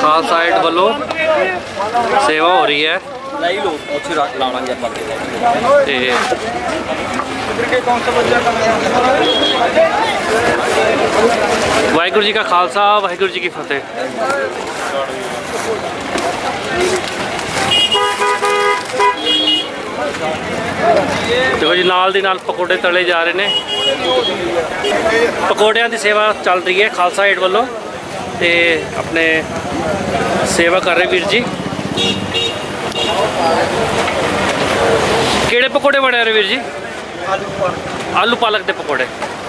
Khalsa add वालों सेवा हो रही है। वाहिगुरू जी का खालसा वाहिगुरू जी की फतेह। देखो जी नाल दी नाल पकौड़े तले जा रहे ने। पकौड़ियां की सेवा चल रही है खालसा एड वालों ते अपने सेवा कर रहे वीर जी। केड़े पकौड़े बने रहे वीर जी? आलू पालक के पकौड़े।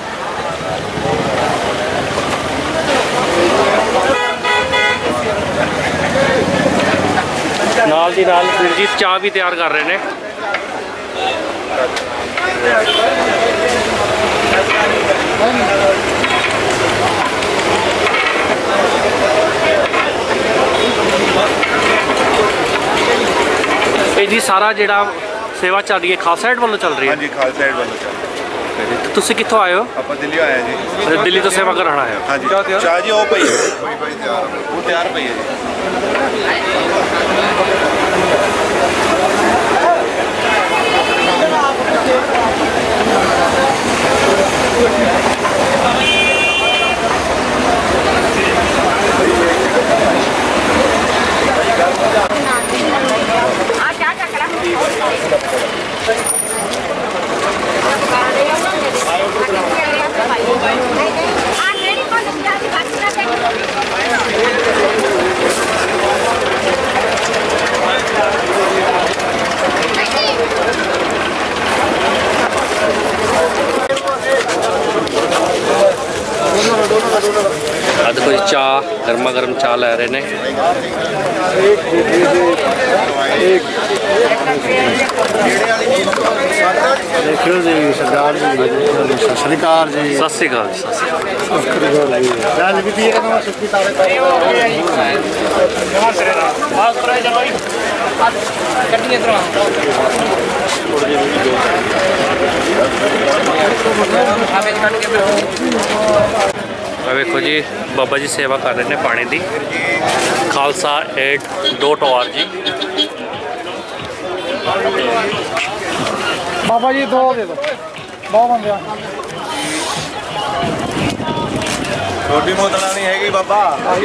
नाल दी नाल वीर जी चाह भी तैयार कर रहे हैं। जी सारा जिहड़ा सेवा चल रही है खालसा एड वालों चल रही है? हाँ जी, खालसा एड वालों चल रही है। तो तुसी कित्थों आए हो? आप दिल्ली आए जी। अच्छा, दिल्ली तो सेवा कराना है। हाँ जी, चाह जी वो पई है, वो तैयार पई है जी। अद कोई चाह गर्मा गर्म चाह लै रहे ने। देखियो जी सरदार जी सत श्री अकाल जी। सत श्री अकाल जी। वेखो जी बाबा जी सेवा कर रहे हैं पानी की। खालसा aid.org। बाबा जी दो दे दो, बहुत बंदे छोटी बोतल नहीं हैगी बाबा।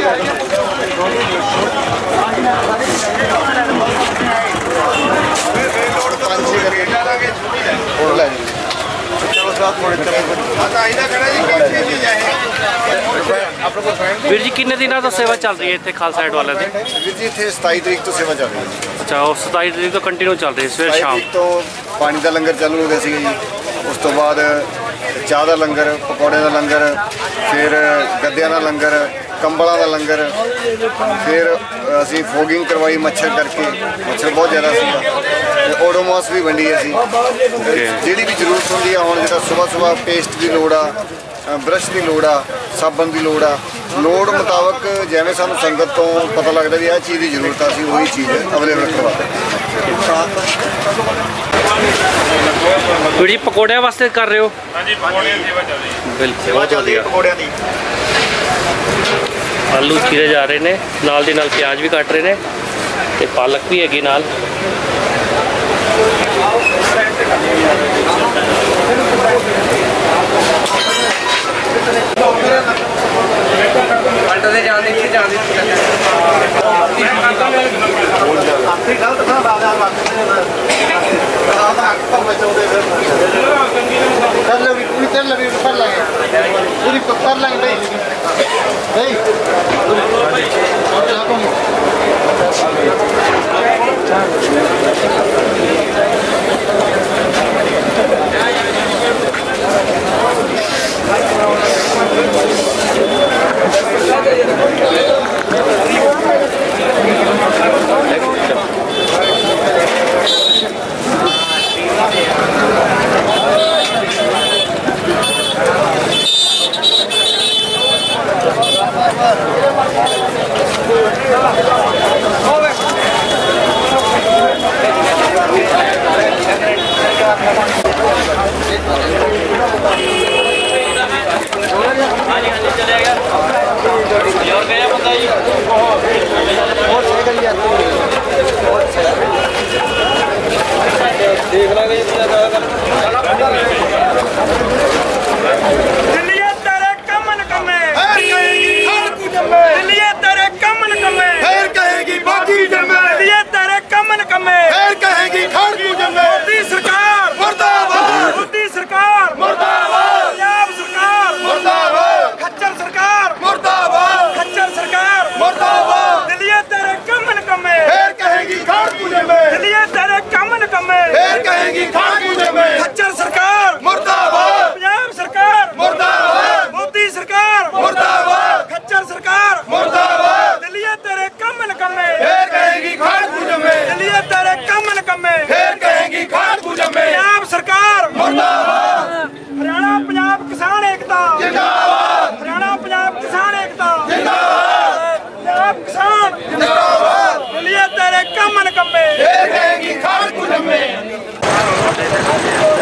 वीर जी किन्ने दिन तो सेवा चल रही है इतने खालसा एड वाले? वीर जी इतने 27 तरीक तो सेवा चल रही है। अच्छा, और 27 तरीक तो कंटिन्यू चल रही है सवेरे शाम तो पानी का लंगर चालू हो गया जी। उस तो बाद चाह का लंगर, पकौड़े का लंगर, फिर गद्दियां का लंगर, कंबलों का लंगर, फिर असी फोगिंग करवाई मच्छर करके। मच्छर बहुत ज़्यादा सीगा। ओडोमॉस भी वंडी असी जी भी जरूरत होंगी है। हुण जो सुबह सुबह पेस्ट की लोड़ आ, ब्रश की लोड़ आ, साबन की लोड़ आ, लोड़ मुताबक जिवें सानूं संगत तो पता लगता भी आ चीज़ की जरूरत आ, असीं वही चीज़ अवेलेबल करवा दें। जी पकौड़े वास्ते कर रहे हो? हाँ जी, पकौड़े की सेवा चल रही है। बिल्कुल बहुत बढ़िया। पकौड़ियां दी आलू चीरे जा रहे हैं, नाल दी नाल प्याज भी कट रहे हैं ते पालक भी हैगी नाल।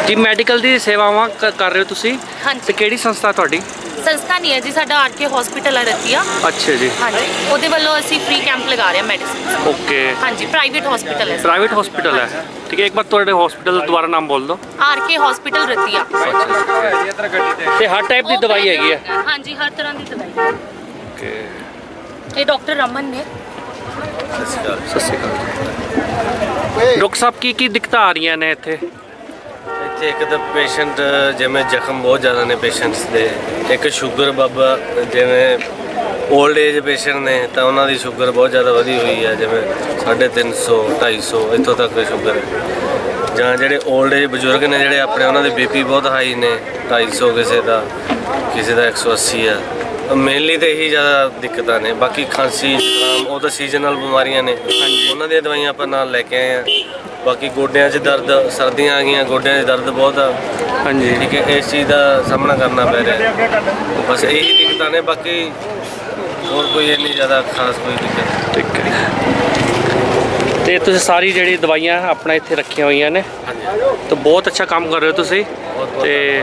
ਜੀ ਮੈਡੀਕਲ ਦੀ ਸੇਵਾਵਾਂ ਕਰ ਰਹੇ ਹੋ ਤੁਸੀਂ ਹਾਂਜੀ। ਤੇ ਕਿਹੜੀ ਸੰਸਥਾ ਤੁਹਾਡੀ? ਸੰਸਥਾ ਨਹੀਂ ਹੈ ਜੀ, ਸਾਡਾ ਆਰਕੇ ਹਸਪੀਟਲ ਹੈ ਰਤੀਆ। ਅੱਛਾ ਜੀ। ਹਾਂਜੀ, ਉਹਦੇ ਵੱਲੋਂ ਅਸੀਂ ਫ੍ਰੀ ਕੈਂਪ ਲਗਾ ਰਹੇ ਹਾਂ ਮੈਡੀਸਿਨ। ਓਕੇ, ਹਾਂਜੀ, ਪ੍ਰਾਈਵੇਟ ਹਸਪੀਟਲ ਹੈ। ਪ੍ਰਾਈਵੇਟ ਹਸਪੀਟਲ ਹੈ, ਠੀਕ ਹੈ। ਇੱਕ ਵਾਰ ਤੁਹਾਡੇ ਹਸਪੀਟਲ ਦਾ ਦੁਬਾਰਾ ਨਾਮ ਬੋਲ ਦਿਓ। R K hospital Ratia. ਤੇ ਹਰ ਟਾਈਪ ਦੀ ਦਵਾਈ ਹੈਗੀ ਹੈ? ਹਾਂਜੀ, ਹਰ ਤਰ੍ਹਾਂ ਦੀ ਦਵਾਈ ਹੈ। ਓਕੇ, ਇਹ ਡਾਕਟਰ ਰਮਨ ਨੇ। ਸਤਿ ਸ਼੍ਰੀ ਅਕਾਲ। ਡਾਕਟਰ ਸਾਹਿਬ ਕੀ ਦਿੱਕਤਾਂ ਆ ਰਹੀਆਂ ਨੇ ਇੱਥੇ? ਇੱਥੇ ਇੱਕ ਤਾਂ ਪੇਸ਼ੈਂਟ ਜਿਵੇਂ ਜ਼ਖਮ ਬਹੁਤ ਜ਼ਿਆਦਾ ਨੇ ਪੇਸ਼ੈਂਟਸ ਦੇ, ਇੱਕ ਸ਼ੂਗਰ ਬਾਬਾ ਜਿਵੇਂ ਓਲਡ ਏਜ ਪੇਸ਼ੈਂਟ ਨੇ ਤਾਂ ਉਹਨਾਂ ਦੀ ਸ਼ੂਗਰ ਬਹੁਤ ਜ਼ਿਆਦਾ ਵਧੀ ਹੋਈ ਹੈ, ਜਿਵੇਂ 350 250 ਇੱਥੋਂ ਤੱਕ ਸ਼ੂਗਰ ਹੈ। ਜਾਂ ਜਿਹੜੇ ਓਲਡ ਏਜ ਬਜ਼ੁਰਗ ਨੇ ਜਿਹੜੇ ਆਪਣੇ, ਉਹਨਾਂ ਦੇ ਬੀਪੀ ਬਹੁਤ ਹਾਈ ਨੇ, 250 ਕਿਸੇ ਦਾ 180 ਆ। ਮੇਨਲੀ ਤਾਂ ਇਹੀ ਜ਼ਿਆਦਾ ਦਿੱਕਤਾਂ ਨੇ। ਬਾਕੀ ਖਾਂਸੀ ਜ਼ੁਕਾਮ ਉਹ ਤਾਂ ਸੀਜ਼ਨਲ ਬਿਮਾਰੀਆਂ ਨੇ, ਉਹਨਾਂ ਦੀਆਂ ਦਵਾਈਆਂ ਆਪਾਂ ਨਾਲ ਲੈ ਕੇ ਆਏ ਹਾਂ। ਬਾਕੀ ਗੋਡਿਆਂ 'ਚ ਦਰਦ, ਸਰਦੀਆਂ ਆ ਗਈਆਂ, ਗੋਡਿਆਂ 'ਚ ਦਰਦ ਬਹੁਤ ਆ। ਹਾਂਜੀ, ਠੀਕ ਹੈ, ਇਸ ਚੀਜ਼ ਦਾ ਸਾਹਮਣਾ ਕਰਨਾ ਪੈ ਰਿਹਾ। ਬਸ ਇਹੀ ਦਿੱਕਤਾਂ ਨੇ, ਬਾਕੀ ਹੋਰ ਕੋਈ ਇੰਨੀ ਜ਼ਿਆਦਾ ਖਾਸ ਕੋਈ ਦਿੱਕਤ। ਠੀਕ ਹੈ। ਤੇ ਤੁਸੀਂ ਸਾਰੀ ਜਿਹੜੀ ਦਵਾਈਆਂ ਆਪਣਾ ਇੱਥੇ ਰੱਖੀਆਂ ਹੋਈਆਂ ਨੇ, ਤਾਂ ਬਹੁਤ ਅੱਛਾ ਕੰਮ ਕਰ ਰਹੇ ਹੋ ਤੁਸੀਂ। ਤੇ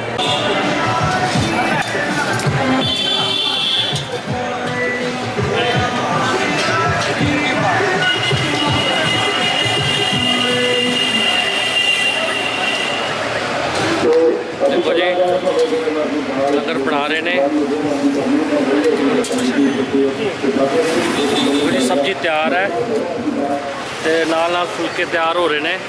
देखो जी लंगर बना रहे ने जी, सब्जी तैयार है ते नाल नाल फुलके तैयार हो रहे ने।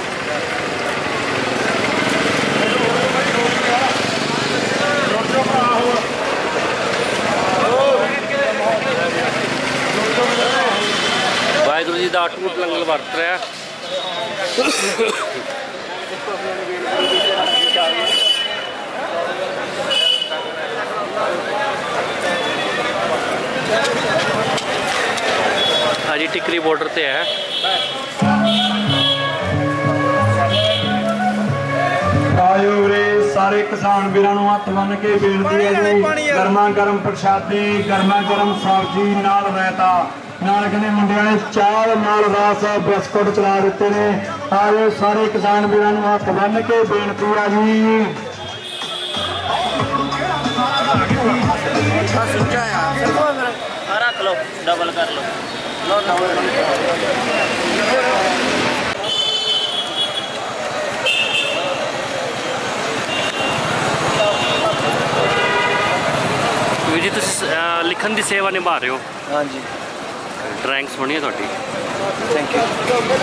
वाहिगुरू जी का अटूट लंगर वरत रहा है। जी टिकरी बॉर्डर पे है। आयो रे सारे किसान वीरां नूं हत्थ बन के बेनती है जी, गर्मा गर्म प्रशादे, गर्मा गर्म सब्जी नाल रायता, नाल कहने मुंडियां ने चावल नाल रस बिस्कुट चला दिते ने। आयो सारे किसान वीरां नूं हत्थ बन के बेनती है जी। रख लो, डबल कर लो। जी तुम लिखन की सेवा निभा रहे हो? हाँ जी, ड्राइंग सोहनी है थोड़ी। Thank you.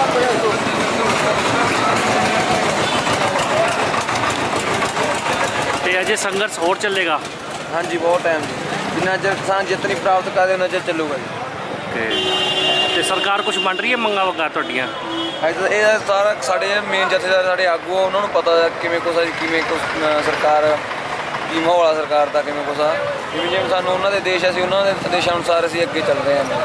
तो अजय संघर्ष और चलेगा? हाँ जी, बहुत टाइम जिन्ना चर किसान जित नहीं प्राप्त करते उन्ना चर चलूगा जी। ਤੇ ਸਰਕਾਰ ਕੁਝ ਮੰਨ ਰਹੀ ਹੈ ਮੰਗਾਂ ਵਗਾ ਤੁਹਾਡੀਆਂ? ਇਹ ਸਾਰਾ ਸਾਡੇ ਮੇਨ ਜਥੇਦਾਰ ਸਾਡੇ ਆਗੂ ਆ, ਉਹਨਾਂ ਨੂੰ ਪਤਾ ਕਿਵੇਂ ਕੁਛ ਸਰਕਾਰ ਕੀ ਮਾਹੌਲ ਆ ਸਰਕਾਰ ਦਾ, ਕਿਵੇਂ ਕੁਛ ਆ। ਜਿਵੇਂ ਸਾਨੂੰ ਉਹਨਾਂ ਦੇ ਦੇਸ਼, ਅਸੀਂ ਉਹਨਾਂ ਦੇ ਦੇਸ਼ਾਂ ਅਨੁਸਾਰ ਅਸੀਂ ਅੱਗੇ ਚੱਲ ਰਹੇ ਹਾਂ।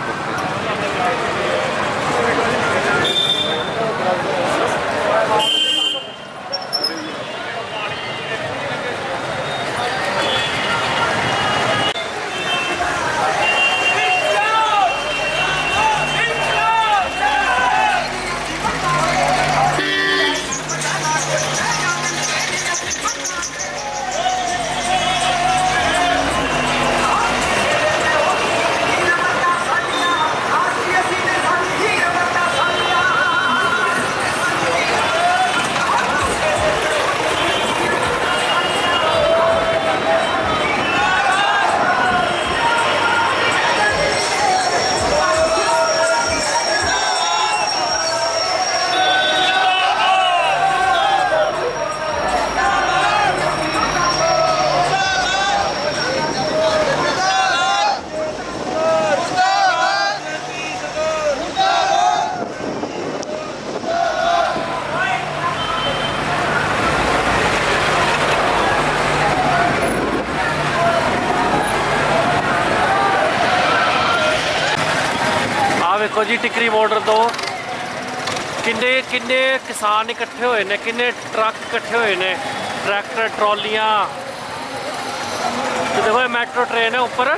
देखो जी टिकरी बॉर्डर तो किन्ने किन्ने किसान इकट्ठे हुए ने, किन्ने ट्रक इकट्ठे हुए ने, ट्रैक्टर ट्रॉलियां। तो देखो मेट्रो ट्रेन है ऊपर।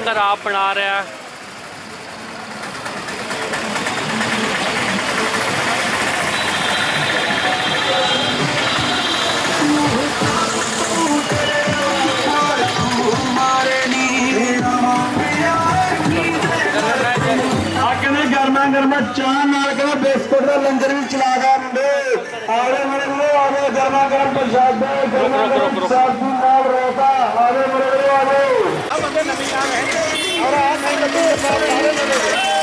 लंगर आप बना रहा है। गर्मा गर्मा चाह नाल कहना बिस्कुट का लंगर भी चला गया मुंडे आगे मेरे को आगे गर्मा गर्म प्रसाद गर्मा गर्म सब्जी नाल रहता आगे मेरे को आगे